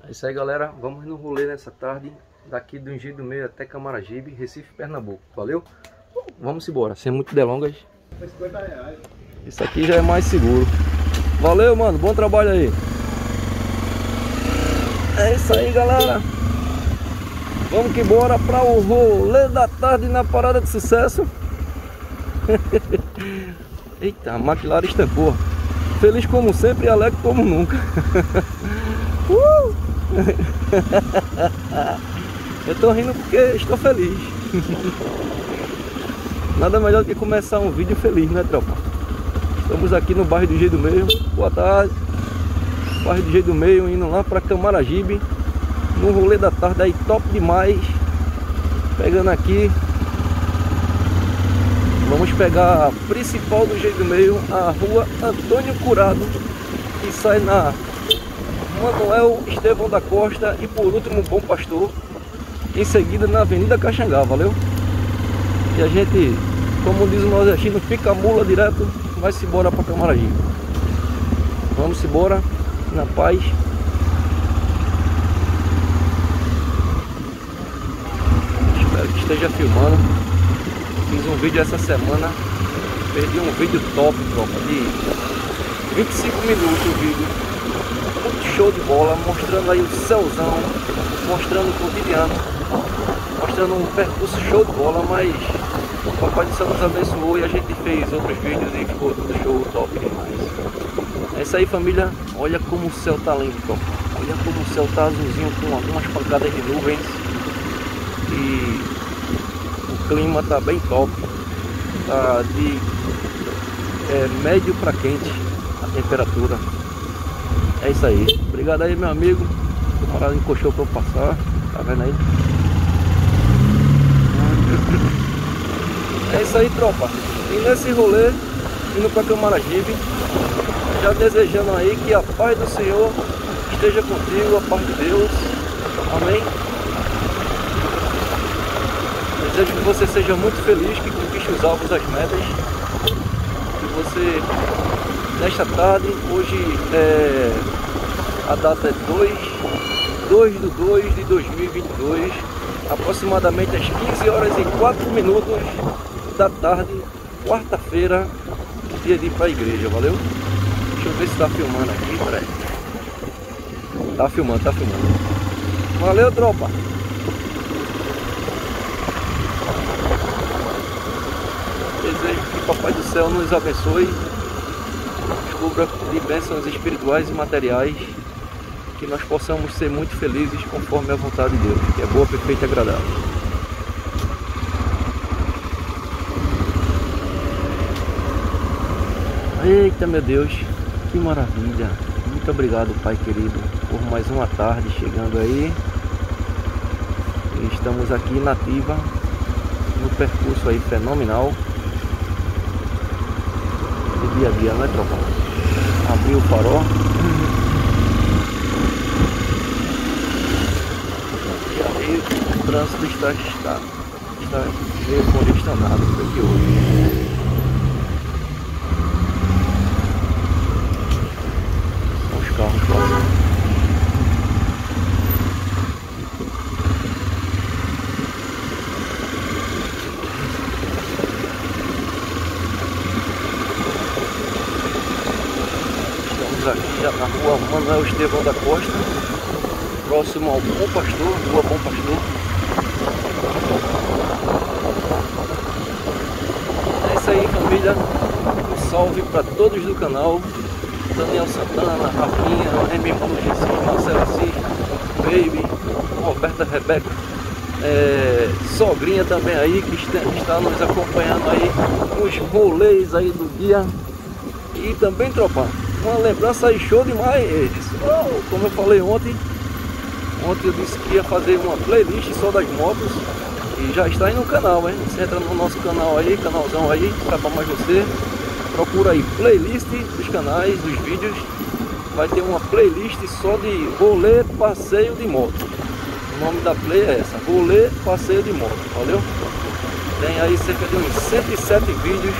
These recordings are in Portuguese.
É isso aí, galera, vamos no rolê nessa tarde, daqui do Engenho do Meio até Camaragibe, Recife, Pernambuco, valeu? Vamos embora, sem muito delongas. R$50. Isso aqui já é mais seguro. Valeu, mano, bom trabalho aí. É isso aí, galera. Vamos que bora para o rolê da tarde na Parada de Sucesso. Eita, a McLaren estampou. Feliz como sempre e alegre como nunca. Eu tô rindo porque estou feliz. Nada melhor do que começar um vídeo feliz, né, tropa? Estamos aqui no bairro do Engenho do Meio. Boa tarde. Bairro do Engenho do Meio, indo lá para Camaragibe. No rolê da tarde aí, top demais. Pegando aqui. Vamos pegar a principal do Engenho do Meio, a rua Antônio Curado, que sai na Manuel Estevão da Costa e por último Bom Pastor. Em seguida na Avenida Caxangá, valeu? E a gente, como diz o nordestino, pica a mula direto, vai-se embora para Camaragibe. Vamos embora, na paz. Espero que esteja filmando. Fiz um vídeo essa semana, perdi um vídeo top, tropa, de 25 minutos o vídeo. Muito show de bola, mostrando aí o céuzão, mostrando o cotidiano, mostrando um percurso show de bola, mas o Papai do Céu nos abençoou e a gente fez outros vídeos e ficou tudo show, top demais. É isso aí, família, olha como o céu tá lindo, tropa. Olha como o céu tá azulzinho com algumas pancadas de nuvens e o clima tá bem top, tá de médio para quente a temperatura. É isso aí, obrigado aí, meu amigo. O camarada encoxou para eu passar, tá vendo aí? É isso aí, tropa. E nesse rolê, indo para Camaragibe, já desejando aí que a paz do Senhor esteja contigo, a paz de Deus. Amém. Desejo que você seja muito feliz, que conquiste os alvos, as metas. Que você, nesta tarde, hoje a data é 2/2 de 2022, aproximadamente às 15h04 da tarde, quarta-feira, dia de ir para a igreja, valeu? Deixa eu ver se tá filmando aqui, peraí. Tá filmando, tá filmando. Valeu, tropa! Desejo que Papai do Céu nos abençoe, descubra de bênçãos espirituais e materiais, que nós possamos ser muito felizes conforme a vontade de Deus, que é boa, perfeita e agradável. Eita, meu Deus, que maravilha! Muito obrigado, Pai querido, por mais uma tarde chegando aí. E estamos aqui na ativa, no percurso aí fenomenal. Dia a dia, não é, tropa? Abrir o farol. E aí o trânsito está meio congestionado por aqui hoje. Os carros passam. Aqui já na rua Manuel Estevão da Costa, próximo ao Bom Pastor, rua Bom Pastor. É isso aí, família. Um salve para todos do canal: Daniel Santana, Rafinha, M. Mugenci, Marcelo Assis, Baby, Roberta Rebeca, Sogrinha também aí, que está nos acompanhando aí nos rolês aí do dia. E também, tropa, uma lembrança aí show demais. Como eu falei ontem eu disse que ia fazer uma playlist só das motos e já está aí no canal, hein? Você entra no nosso canal aí, canalzão aí, para mais você, procura aí playlist dos canais, dos vídeos, vai ter uma playlist só de rolê, passeio de moto. O nome da play é essa, rolê, passeio de moto, valeu? Tem aí cerca de uns 107 vídeos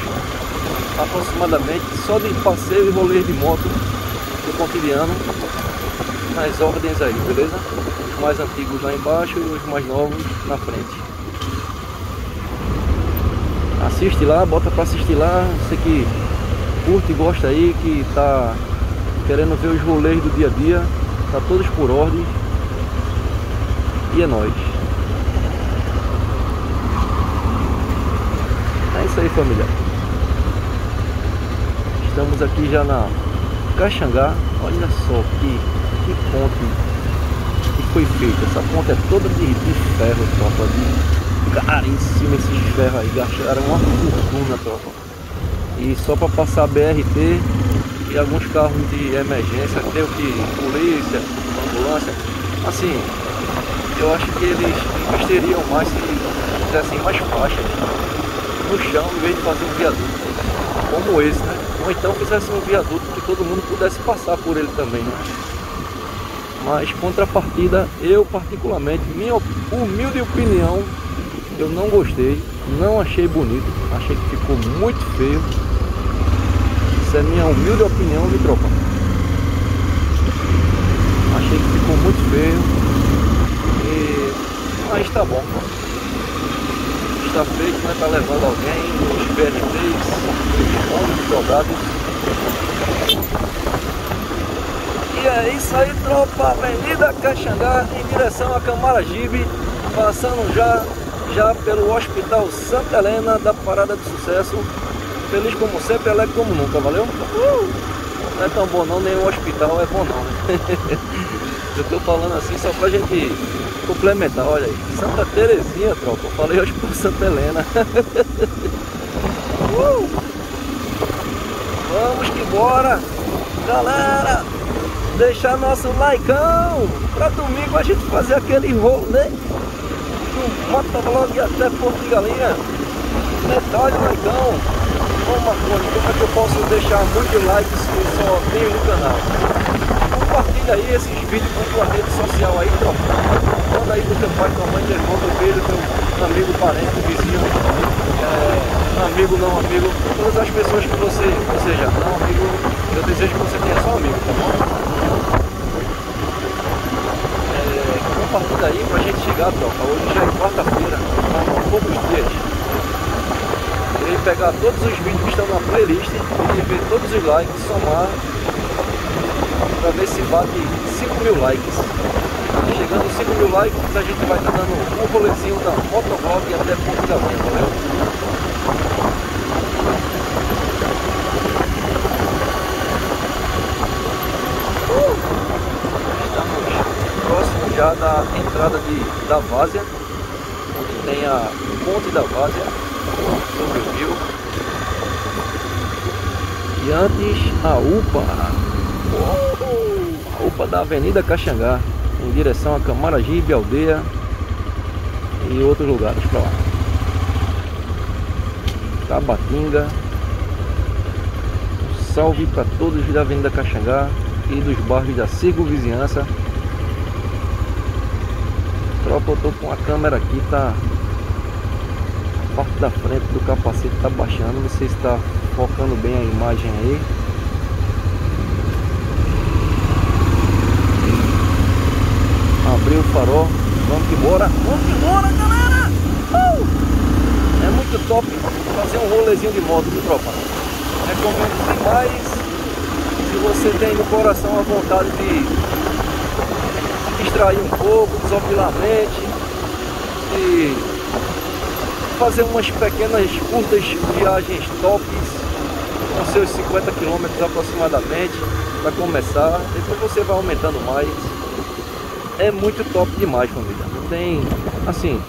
aproximadamente, só de passeio e rolê de moto do cotidiano. nas ordens aí, beleza? Os mais antigos lá embaixo e os mais novos na frente. Assiste lá, bota pra assistir lá. Você que curte e gosta aí, que tá querendo ver os rolês do dia a dia, tá todos por ordem. E é nóis. É isso aí, família. Estamos aqui já na Caxangá. Olha só que ponte que foi feita. Essa ponte é toda de ferro, tropa. De caríssimo esses ferros aí. Gastaram uma fortuna, tropa. E só para passar BRT e alguns carros de emergência, tem o que? Polícia, ambulância. Assim, eu acho que eles investeriam mais se fizessem mais faixas no chão, em vez de fazer um viaduto como esse, né? Ou então fizesse um viaduto que todo mundo pudesse passar por ele também, né? Mas contrapartida, eu particularmente, minha humilde opinião, eu não gostei, não achei bonito, achei que ficou muito feio. Isso é minha humilde opinião, me tropa. Achei que ficou muito feio. Mas tá bom. Está feito, né? Tá levando alguém, os BRTs, os ônibus dobrados. E é isso aí, tropa. Avenida Caxangá em direção a Camaragibe, passando já pelo Hospital Santa Helena da Parada de Sucesso. Feliz como sempre, alegre como nunca, valeu? Não é tão bom não, nem o hospital é bom não, né? Eu tô falando assim só pra gente complementar, olha aí. Santa Terezinha, tropa. Eu falei Hospital Santa Helena. Vamos que bora! Galera, deixar nosso likeão pra domingo a gente fazer aquele rolê do motovlog até Porto de Galinha. Detalhe, likeão. Ô Marconi, como é que eu posso deixar muitos likes que só tenho no canal? Compartilha aí esses vídeos com tua rede social aí, tropa. Manda aí pro teu pai, tua mãe, teu irmão, teu filho, teu amigo, parente, vizinho, amigo, não amigo, todas as pessoas que você, ou seja, não amigo, eu desejo que você tenha só amigo, tá bom? Compartilha aí pra gente chegar, tropa. Hoje já é quarta-feira, há poucos dias. E pegar todos os vídeos que estão na playlist e ver todos os likes, somar para ver se bate 5.000 likes. Chegando a 5.000 likes, a gente vai estar dando um rolezinho da motovlog até Porto de Galinha, valeu? Estamos próximo já da entrada da Várzea, onde tem a ponte da Várzea sobre o rio. E antes a UPA, a UPA da Avenida Caxangá, em direção a Camaragibe, Aldeia e outros lugares para lá. Tabatinga. Um salve para todos da Avenida Caxangá e dos bairros da circunvizinhança. Tropa, eu tô com a câmera aqui, tá? A parte da frente do capacete tá baixando, não sei se tá focando bem a imagem aí. Abriu o farol, vamos que bora, galera! É muito top fazer um rolezinho de moto, viu, tropa? Recomendo demais. Se você tem no coração a vontade de se distrair um pouco, desopilar a mente e fazer umas pequenas, curtas viagens tops com seus 50 km aproximadamente para começar, depois você vai aumentando mais. É muito top demais, família. Não tem, assim,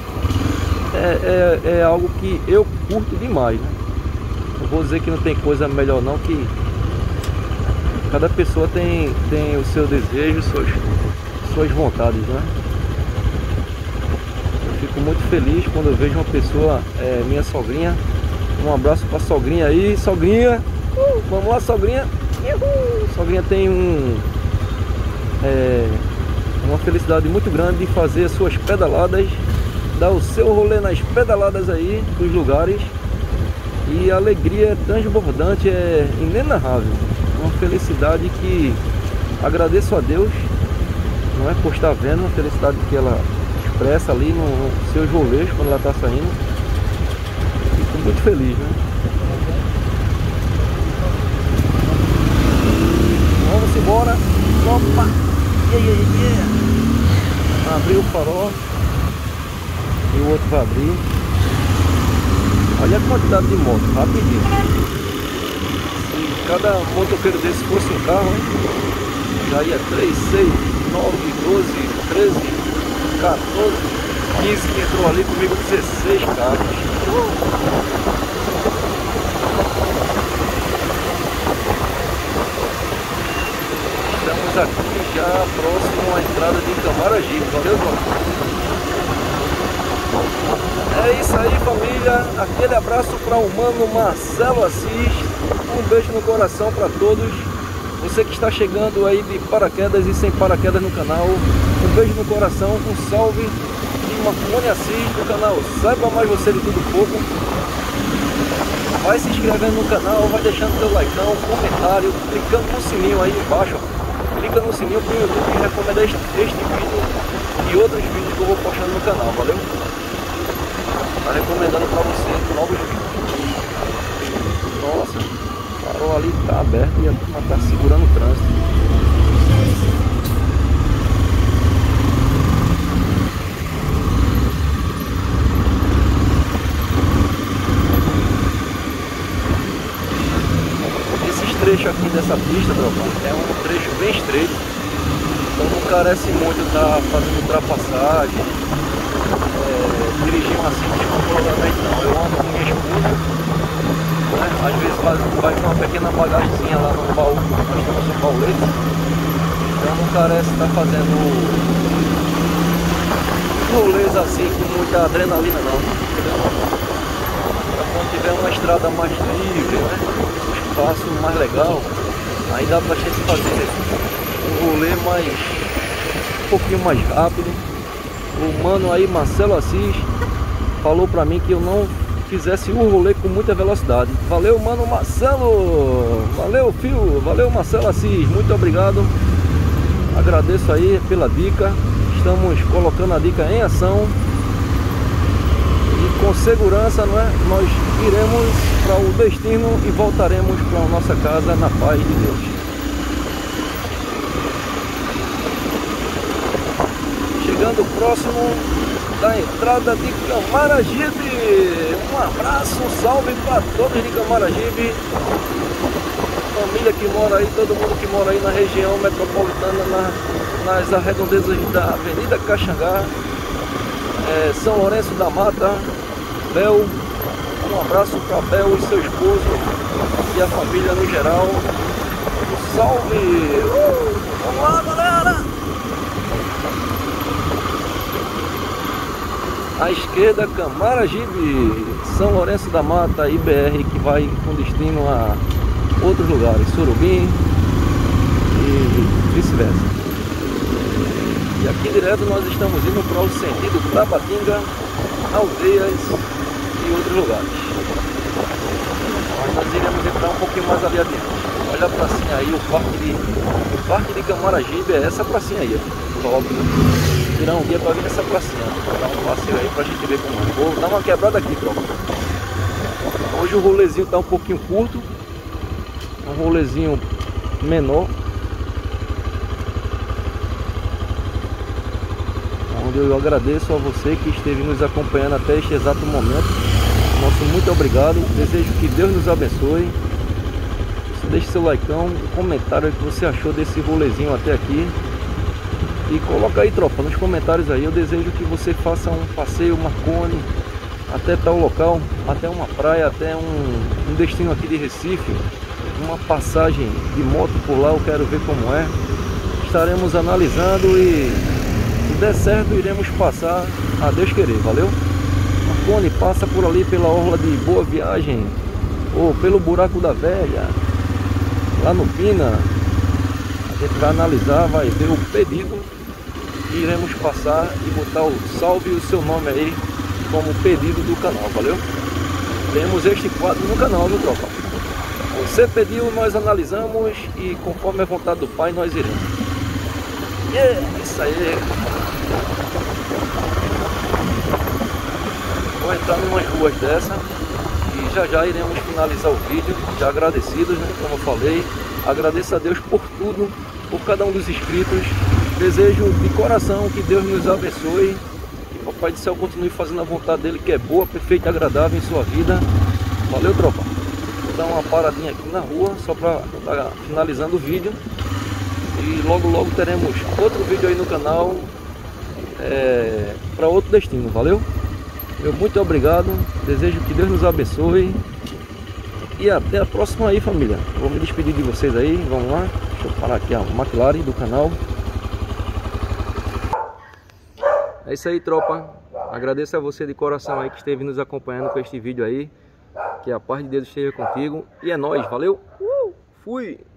é algo que eu curto demais, né? Não vou dizer que não tem coisa melhor não, que cada pessoa tem o seu desejo, suas vontades, né? Eu fico muito feliz quando eu vejo uma pessoa, minha sogrinha. Um abraço pra sogrinha aí, sogrinha. Vamos lá, sogrinha. Sogrinha tem uma felicidade muito grande de fazer as suas pedaladas, dar o seu rolê nas pedaladas aí dos lugares, e a alegria é transbordante, é inenarrável. Uma felicidade que agradeço a Deus não é? Por estar vendo a felicidade que ela expressa ali no seus rolês quando ela está saindo. Fico muito feliz, né? Vamos embora. Opa! Abriu o farol e o outro vai abrir. Olha a quantidade de moto, rapidinho. Se cada motoqueiro desse fosse um carro, hein? Já ia 3, 6, 9, 12, 13, 14, 15 que entrou ali comigo, 16 carros. Estamos aqui já próximo à entrada de Camaragibe, valeu, João? É isso aí, família. Aquele abraço para o mano Marcelo Assis. Um beijo no coração para todos. Você que está chegando aí de paraquedas e sem paraquedas no canal, um beijo no coração, um salve de Marconi Assis do canal Saiba Mais Você de Tudo Pouco. Vai se inscrevendo no canal, vai deixando seu like, comentário, clicando no sininho aí embaixo. Clica no sininho para o YouTube recomendar este vídeo e outros vídeos que eu vou postando no canal, valeu? Tá recomendando para você novos vídeos. Nossa, parou ali, tá aberto e a turma tá segurando o trânsito. Esses trechos aqui dessa pista, tropa, é um trecho bem estreito, então não carece muito tá fazendo ultrapassagem. Dirigir assim descontroladamente não. Eu ando com minha esposa, né? Às vezes vai com uma pequena bagagemzinha lá no baú, nós temos um baulete, então não carece estar fazendo rolês assim com muita adrenalina não, entendeu? Então, quando tiver uma estrada mais livre, né? Um espaço mais legal, aí dá pra gente fazer um rolê um pouquinho mais rápido. O mano aí, Marcelo Assis, falou pra mim que eu não fizesse o rolê com muita velocidade. Valeu, mano Marcelo! Valeu, fio! Valeu, Marcelo Assis! Muito obrigado! Agradeço aí pela dica. Estamos colocando a dica em ação. E com segurança, não é? Nós iremos para o destino e voltaremos para a nossa casa na paz de Deus. Chegando próximo da entrada de Camaragibe. Um abraço, um salve para todos de Camaragibe. Família que mora aí, todo mundo que mora aí na região metropolitana, nas arredondezas da Avenida Caxangá, São Lourenço da Mata, Bel. Um abraço para Bel e seu esposo e a família no geral. Um salve! Vamos lá, galera! À esquerda, Camaragibe, São Lourenço da Mata, IBR, que vai com destino a outros lugares, Surubim e vice-versa. E aqui direto nós estamos indo para o sentido Tabatinga, Aldeias e outros lugares. Mas nós iremos entrar um pouquinho mais ali adiante. Olha a pracinha aí, o parque de Camaragibe é essa pracinha aí, ó. Top, né? Tirar um dia para vir nessa pracinha, dar um passeio aí pra gente ver como é. Vou dar uma quebrada aqui, tropa. Hoje o rolezinho tá um pouquinho curto, um rolezinho menor, onde eu agradeço a você que esteve nos acompanhando até este exato momento. Nosso muito obrigado, desejo que Deus nos abençoe. Você deixe seu like, um comentário aí que você achou desse rolezinho até aqui. E coloca aí, tropa, nos comentários aí. Eu desejo que você faça um passeio Marconi até tal local, até uma praia, até um destino aqui de Recife, uma passagem de moto por lá. Eu quero ver como é. Estaremos analisando e se der certo iremos passar a Deus querer, valeu? Marconi passa por ali pela orla de Boa Viagem ou pelo Buraco da Velha, lá no Pina. A gente vai analisar, vai ver o pedido e iremos passar e botar o salve e o seu nome aí como pedido do canal, valeu? Temos este quadro no canal, viu, tropa? Você pediu, nós analisamos e conforme a vontade do Pai nós iremos. Isso aí. Vou entrar numas ruas dessa e já iremos finalizar o vídeo. Já agradecidos, né, como eu falei. Agradeço a Deus por tudo, por cada um dos inscritos. Desejo de coração que Deus nos abençoe. Que Papai do Céu continue fazendo a vontade dele, que é boa, perfeita e agradável em sua vida. Valeu, tropa. Vou dar uma paradinha aqui na rua, só para estar finalizando o vídeo. E logo teremos outro vídeo aí no canal para outro destino, valeu? Meu muito obrigado, desejo que Deus nos abençoe. E até a próxima aí, família. Vou me despedir de vocês aí, vamos lá. Deixa eu parar aqui a McLaren do canal. É isso aí, tropa. Agradeço a você de coração aí que esteve nos acompanhando com este vídeo aí. Que a paz de Deus esteja contigo. E é nóis, valeu? Fui!